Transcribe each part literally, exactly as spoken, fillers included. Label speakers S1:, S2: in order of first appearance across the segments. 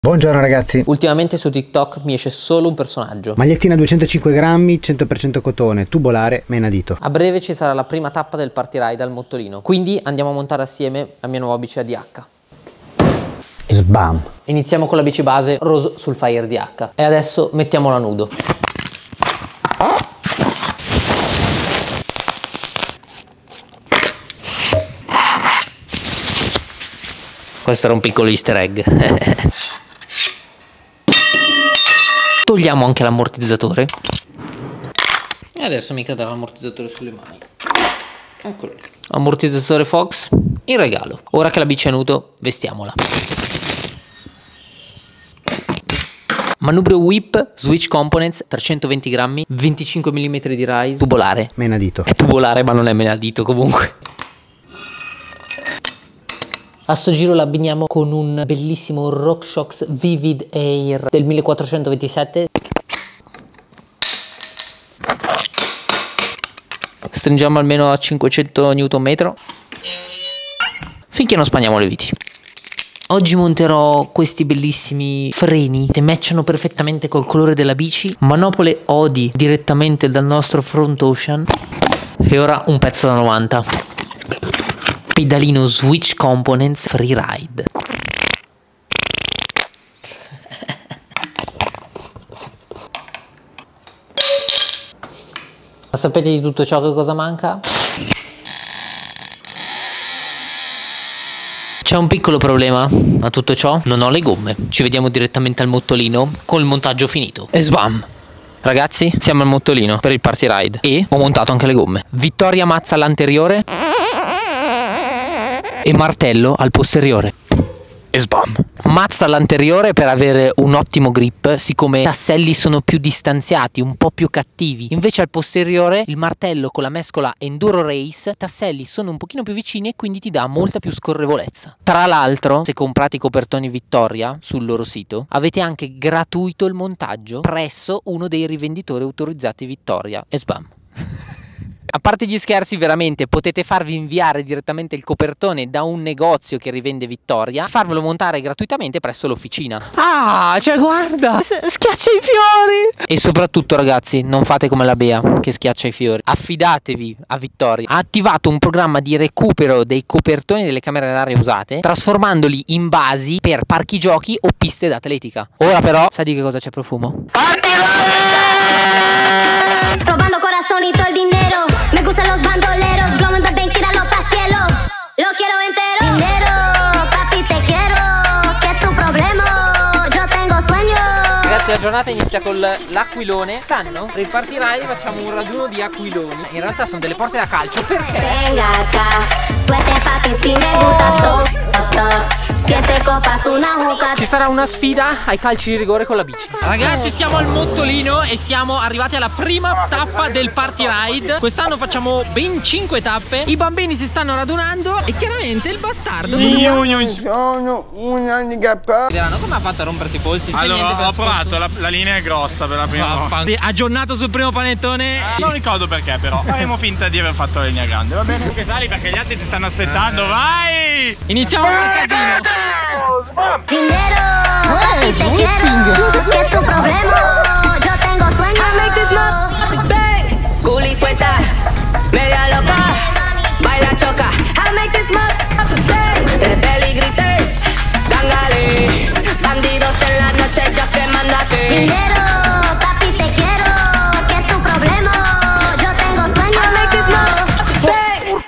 S1: Buongiorno ragazzi.
S2: Ultimamente su TikTok mi esce solo un personaggio.
S1: Magliettina duecentocinque grammi, cento per cento cotone, tubolare, menadito.
S2: A breve ci sarà la prima tappa del party ride al Mottolino, quindi andiamo a montare assieme la mia nuova bici A D H.
S1: Sbam.
S2: Iniziamo con la bici base Rose Sulfire D H e adesso mettiamola a nudo. Questo era un piccolo easter egg. Togliamo anche l'ammortizzatore. E adesso mi cadrà l'ammortizzatore sulle mani. Eccolo lì. Ammortizzatore Fox in regalo. Ora che la bici è a nudo, vestiamola. Manubrio whip, switch components, trecentoventi grammi, venticinque millimetri di rise, tubolare.
S1: Menadito.
S2: È tubolare ma non è menadito comunque. A sto giro la abbiniamo con un bellissimo RockShox Vivid Air del millequattrocentoventisette. Stringiamo almeno a cinquecento newton metro finché non spagniamo le viti. Oggi monterò questi bellissimi freni che matchano perfettamente col colore della bici. Manopole Audi direttamente dal nostro front ocean. E ora un pezzo da novanta. Pedalino Switch Components Freeride. Ma sapete di tutto ciò che cosa manca? C'è un piccolo problema a tutto ciò, non ho le gomme. Ci vediamo direttamente al Mottolino col montaggio finito. E sbam! Ragazzi, siamo al Mottolino per il party ride e ho montato anche le gomme. Vittoria mazza all'anteriore e martello al posteriore. E sbam! Mazza all'anteriore per avere un ottimo grip, siccome i tasselli sono più distanziati, un po' più cattivi. Invece al posteriore il martello con la mescola Enduro Race, i tasselli sono un pochino più vicini e quindi ti dà molta più scorrevolezza. Tra l'altro, se comprate i copertoni Vittoria sul loro sito, avete anche gratuito il montaggio presso uno dei rivenditori autorizzati Vittoria. E sbam! A parte gli scherzi, veramente potete farvi inviare direttamente il copertone da un negozio che rivende Vittoria, farvelo montare gratuitamente presso l'officina. Ah, cioè guarda, schiaccia i fiori! E soprattutto ragazzi, non fate come la Bea che schiaccia i fiori. Affidatevi a Vittoria. Ha attivato un programma di recupero dei copertoni delle camere d'aria usate, trasformandoli in basi per parchi giochi o piste d'atletica. Ora però, sai di che cosa c'è profumo?
S3: Robando corazonito el dinero. Me gustan los bandoleros. Blowing the bank, tíralo pa' cielo. Lo quiero entero. Dinero, papi, te quiero. ¿Qué es tu problema? Yo tengo sueño.
S2: Ragazzi, la giornata inizia con l'aquilone. Stanno per il party ride facciamo un raduno di aquiloni. In realtà sono delle porte da calcio. Perché?
S3: Venga acá, suete papi, si me gusta so. Siete copas, una juca.
S2: Ci sarà una sfida ai calci di rigore con la bici. Ragazzi, siamo al Mottolino e siamo arrivati alla prima tappa del party ride. Quest'anno facciamo ben cinque tappe. I bambini si stanno radunando e chiaramente il bastardo.
S4: Io non sono un handicappato.
S2: Come ha fatto a rompersi i polsi?
S5: Allora, ho provato, la, la linea è grossa per la prima volta.
S2: Aggiornato sul primo panettone.
S5: Eh, non ricordo perché però. Faremo finta di aver fatto la linea grande, va bene? Che sali perché gli altri ti stanno aspettando, vai!
S2: Iniziamo il casino.
S3: Dinero, papi, te quiero. ¿Qué es tu problema? Yo tengo sueño. I make this motherfucker bang. Guli suelta, media loca, baila choca. I make this motherfucker bang. De peligrites, gangale, bandidos en la noche, yo quemándote. Dinero, papi, te quiero. ¿Qué es tu problema? Yo tengo sueño. I make this motherfucker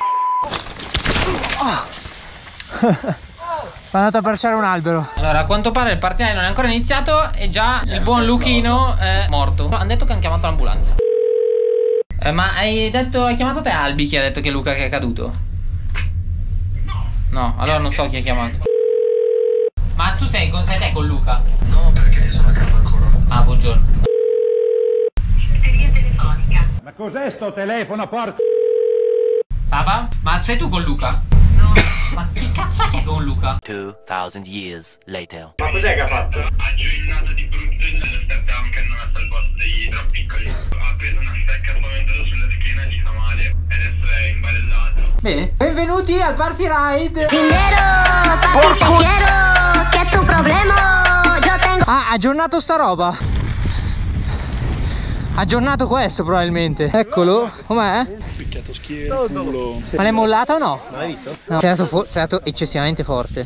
S3: bang.
S6: Sono andato a perciare un albero.
S2: Allora, a quanto pare il party ride non è ancora iniziato e già il buon Luchino è morto. Hanno detto che hanno chiamato l'ambulanza. Eh, ma hai detto, hai chiamato te Albi chi ha detto che Luca che è caduto? No. No, allora non so chi ha chiamato. Ma tu sei, sei te con Luca?
S7: No, perché sono a casa ancora.
S2: Ah, buongiorno.
S7: Segreteria telefonica.
S8: Ma cos'è sto telefono, porca?
S2: Saba? Ma sei tu con Luca?
S7: No.
S2: Ma che cazzo è che è con Luca?
S9: two thousand years later.
S5: Ma cos'è che ha fatto?
S7: Ha gioinato di brutto il step down che non ha salvato dei troppo piccoli. Ha preso una stecca spaventata sulla schiena e gli fa male. E adesso è imbarellato.
S2: Bene, benvenuti al party ride.
S3: Dinero, papi, te quiero. ¿Qué es tu problema? Yo
S6: aggiornato sta roba. Aggiornato questo probabilmente. Eccolo. Com'è?
S5: Picchiato schiena, culo.
S6: Ma l'hai mollata o no? Non l'hai visto? No. Sei stato, sei stato eccessivamente forte.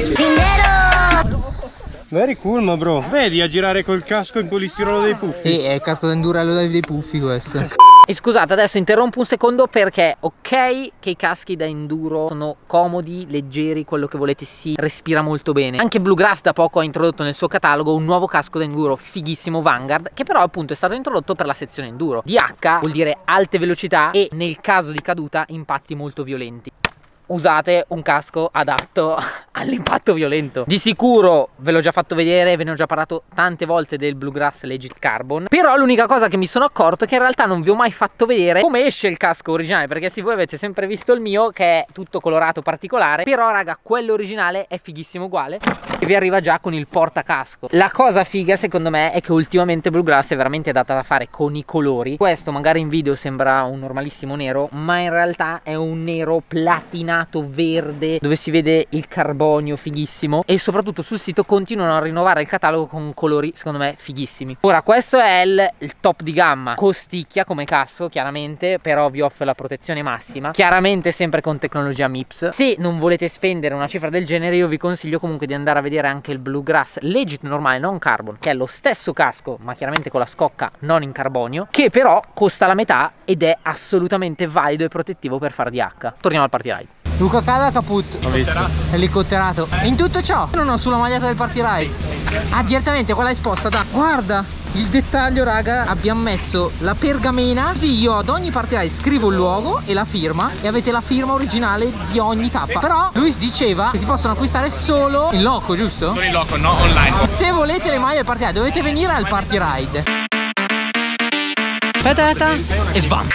S8: Very cool, ma bro. Vedi a girare col casco in polistirolo dei puffi?
S6: Sì, è il casco d'endurello dei puffi questo.
S2: E scusate, adesso interrompo un secondo perché ok che i caschi da enduro sono comodi, leggeri, quello che volete, si respira molto bene. Anche Bluegrass da poco ha introdotto nel suo catalogo un nuovo casco da enduro fighissimo, Vanguard, che però appunto è stato introdotto per la sezione enduro. D H vuol dire alte velocità e nel caso di caduta impatti molto violenti. Usate un casco adatto all'impatto violento. Di sicuro ve l'ho già fatto vedere, ve ne ho già parlato tante volte del Bluegrass Legit Carbon. Però l'unica cosa che mi sono accorto è che in realtà non vi ho mai fatto vedere come esce il casco originale, perché sì, voi avete sempre visto il mio che è tutto colorato particolare, però raga, quello originale è fighissimo uguale e vi arriva già con il portacasco. La cosa figa secondo me è che ultimamente Bluegrass è veramente data da fare con i colori. Questo magari in video sembra un normalissimo nero, ma in realtà è un nero platinato verde dove si vede il carbonio fighissimo, e soprattutto sul sito continuano a rinnovare il catalogo con colori secondo me fighissimi. Ora questo è il, il top di gamma, costicchia come casco chiaramente, però vi offre la protezione massima, chiaramente sempre con tecnologia M I P S. Se non volete spendere una cifra del genere io vi consiglio comunque di andare a vedere anche il Bluegrass Legit normale, non carbon, che è lo stesso casco ma chiaramente con la scocca non in carbonio, che però costa la metà ed è assolutamente valido e protettivo per fare D H. Torniamo al party ride.
S6: Luca Cada caput.
S8: Ho visto.
S6: Elicotterato. E in tutto ciò non ho sulla maglietta del party ride. Ah, direttamente quella esposta, da. Guarda il dettaglio raga, abbiamo messo la pergamena, così io ad ogni party ride scrivo il luogo e la firma, e avete la firma originale di ogni tappa. Però Luis diceva che si possono acquistare solo in loco, giusto?
S5: Solo in loco, no online.
S6: Se volete le maglie del party ride dovete venire al party ride. Aspetta, aspetta. E sbam.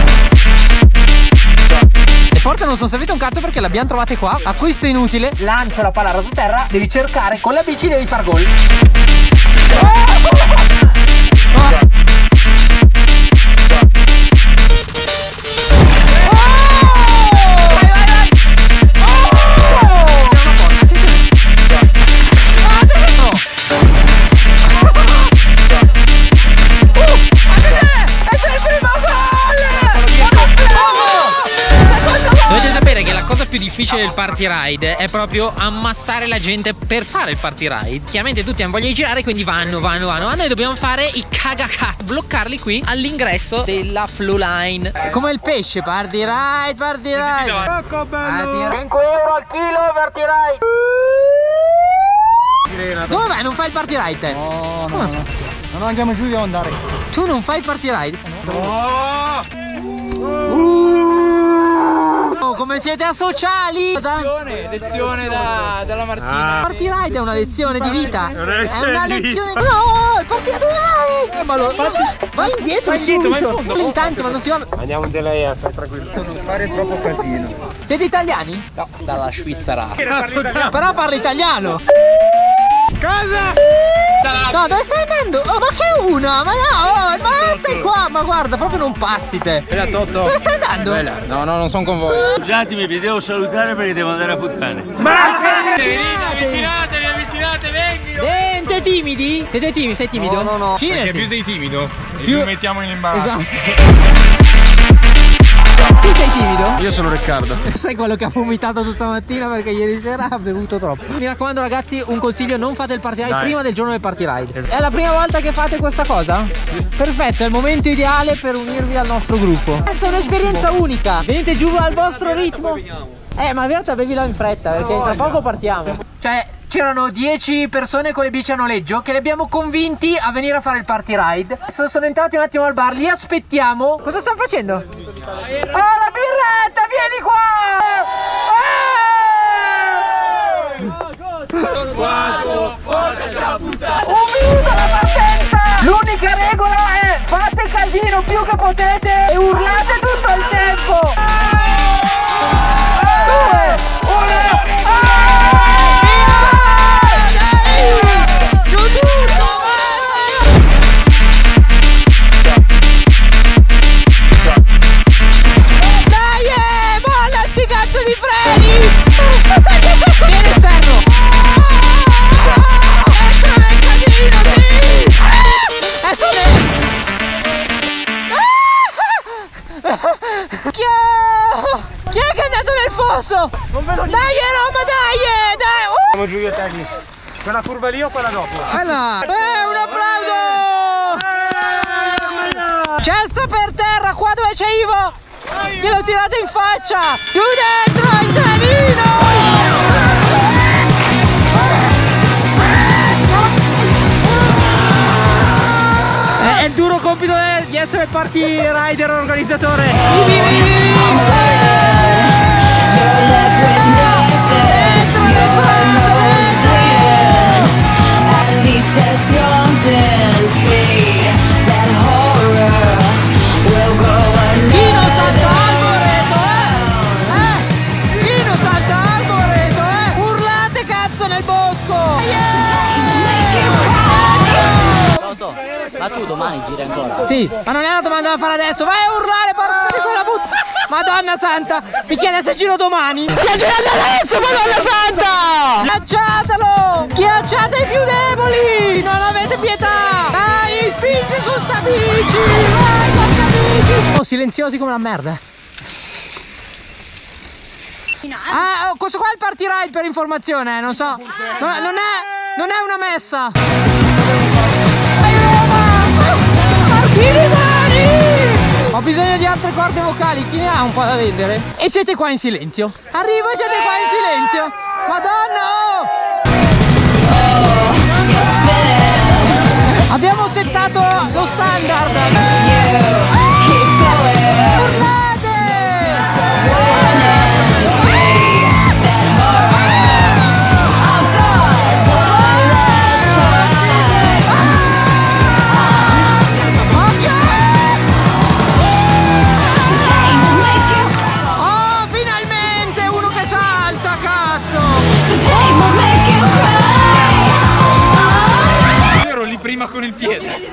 S6: Le porte non sono servite un cazzo perché le abbiamo trovate qua. Acquisto inutile. Lancio la palla terra. Devi cercare con la bici, devi far gol. Più difficile del party ride è proprio ammassare la gente per fare il party ride. Chiaramente tutti hanno voglia di girare, quindi vanno, vanno, vanno, vanno, e dobbiamo fare i cagacat, bloccarli qui all'ingresso della flow line. È come il pesce, party ride, party ride.
S8: Ecco bello.
S6: cinque euro al chilo, party ride. Dove vai? Non fai il party ride te?
S1: No, no, no. Non andiamo giù, dobbiamo andare.
S6: Tu non fai il party ride?
S8: No.
S6: Oh, come siete asociali?
S5: Lezione, lezione da, dalla Martina.
S6: Il party ride è una lezione di vita.
S8: È una lezione
S6: È una
S8: di
S6: lezione.
S8: vita.
S6: No, il party ride vai! Eh, ma lo, vai indietro,
S8: vai indietro, vai in
S6: subito.
S8: fondo.
S6: Intanto, ma non si va.
S8: Andiamo in delay, stai tranquillo. Non fare troppo casino.
S6: Siete italiani?
S2: No, dalla Svizzera.
S6: Però parla italiano.
S8: Casa!
S6: No, dove stai andando? Oh, ma che una? Ma no, oh, ma stai qua, ma guarda, proprio non passi te.
S1: Bella Totto.
S6: Dove stai andando?
S1: Bella. No, no, non sono con voi.
S10: Scusatemi, vi devo salutare perché devo andare a puttane.
S5: Venite, avvicinatevi, avvicinate, vengi.
S6: Siete timidi? Siete timidi? Sei timido?
S1: No, no, no.
S5: Perché più sei timido, e
S6: Più-
S5: più mettiamo in imbarazzo.
S6: Esatto. Tu sei timido?
S8: Io sono Riccardo.
S6: Sai quello che ha vomitato tutta mattina perché ieri sera ha bevuto troppo. Mi raccomando ragazzi, un consiglio: non fate il party ride
S8: Dai.
S6: prima del giorno del party ride. È la prima volta che fate questa cosa? Perfetto, è il momento ideale per unirvi al nostro gruppo. Questa è un'esperienza unica. Venite giù al vostro ritmo. Eh, ma in realtà bevila in fretta perché tra poco partiamo. Cioè, c'erano dieci persone con le bici a noleggio che li abbiamo convinti a venire a fare il party ride. Adesso sono entrati un attimo al bar, li aspettiamo. Cosa stanno facendo? Oh, la birretta, vieni qua! Un minuto alla partenza! L'unica regola è fate casino più che potete e urlate tutto il tempo! Due, uno, dai, mollati cazzo di freni! Vieni fermo! Ecco il casino!
S8: andiamo giù io e te lì. Quella curva lì o quella dopo?
S6: Allora. Eh, un applauso! Cesto per terra, qua dove c'è Ivo! Glielo tirate in faccia! Giù dentro il trenino! È il duro compito di essere party rider organizzatore. Chi non salta al muretto, eh? Eh? Chi non salta al muretto, eh? Urlate cazzo nel bosco!
S11: Ma tu domani giri ancora?
S6: Sì, ma non è una domanda da fare adesso, vai a urlare, porca di quella puttana! Madonna santa, mi chiede se giro domani? Sta girando adesso, Madonna santa! Schiacciatelo! Schiacciate i più deboli! Non avete pietà! Dai, spingi su sta bici! Vai con sta bici! Oh, silenziosi come la merda. Ah, oh, questo qua è il party ride per informazione, non so. No, non è, non è una messa. Ho bisogno di altre corde vocali, chi ne ha un po' da vendere? E siete qua in silenzio. Arrivo e siete qua in silenzio. Madonna! Oh! Abbiamo settato lo standard.
S5: Prima con il piede.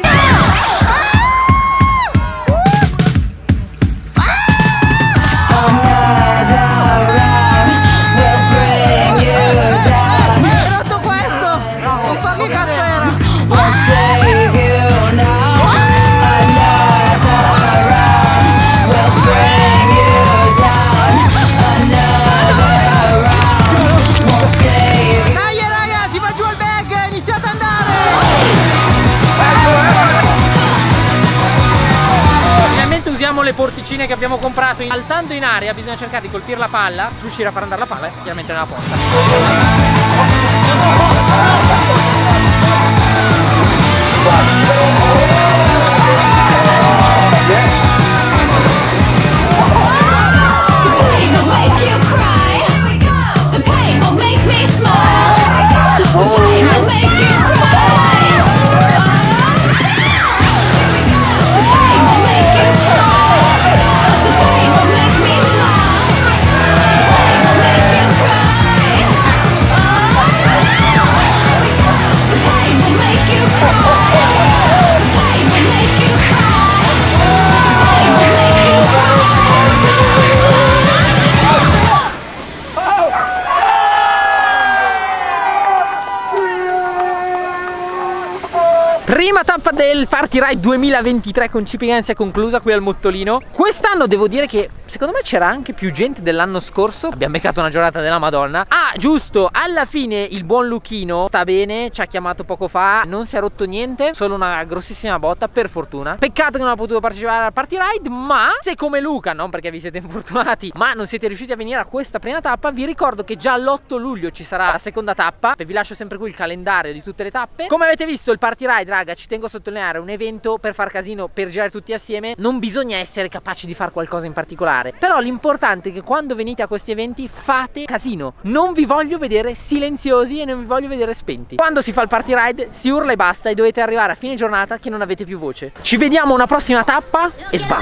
S6: Hai rotto questo? Non so che cazzo era. Dai ragazzi, va giù il bag, iniziate ad andare.
S2: Usiamo le porticine che abbiamo comprato. Saltando in aria bisogna cercare di colpire la palla, riuscire a far andare la palla e chiaramente nella porta. Prima tappa del Party Ride duemilaventitré con Chipping Hands è conclusa qui al Mottolino. Quest'anno devo dire che secondo me c'era anche più gente dell'anno scorso. Abbiamo beccato una giornata della Madonna. Ah, giusto, alla fine il buon Luchino sta bene, ci ha chiamato poco fa, non si è rotto niente, solo una grossissima botta, per fortuna. Peccato che non ha potuto partecipare al Party Ride, ma se come Luca, non perché vi siete infortunati, ma non siete riusciti a venire a questa prima tappa, vi ricordo che già l'otto luglio ci sarà la seconda tappa. Vi lascio sempre qui il calendario di tutte le tappe. Come avete visto, il Party Ride, raga, ci tengo a sottolineare, un evento per far casino, per girare tutti assieme. Non bisogna essere capaci di fare qualcosa in particolare, però l'importante è che quando venite a questi eventi fate casino. Non vi voglio vedere silenziosi e non vi voglio vedere spenti. Quando si fa il Party Ride si urla e basta, e dovete arrivare a fine giornata che non avete più voce. Ci vediamo una prossima tappa e sbam!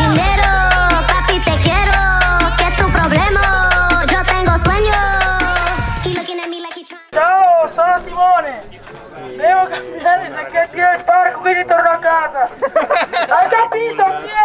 S6: Ciao, sono Simone. Devo cambiare se che sia il parco, quindi torno a casa. Hai capito?